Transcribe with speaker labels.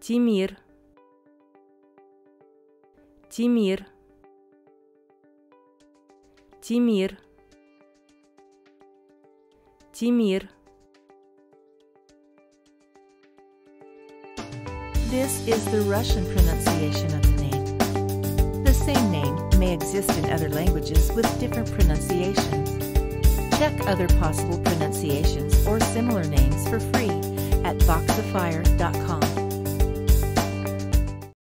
Speaker 1: Тимир, Тимир, Тимир, Тимир.
Speaker 2: This is the Russian pronunciation of the name. The same name may exist in other languages with different pronunciations. Check other possible pronunciations or similar names for free at Voxifier.com.